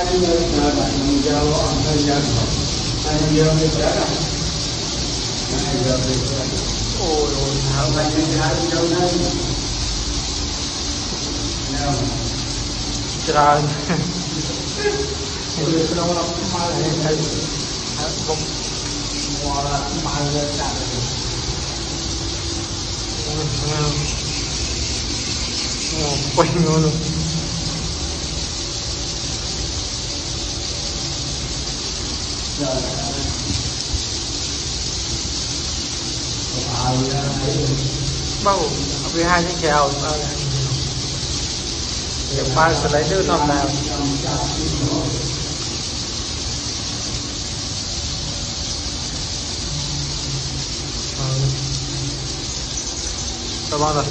ច្រើន Hãy subscribe cho kênh Ghiền Mì Gõ để không bỏ lỡ những video hấp dẫn. bao vì hai cái kèo ba sẽ lấy đứa thằng nào tao bao rồi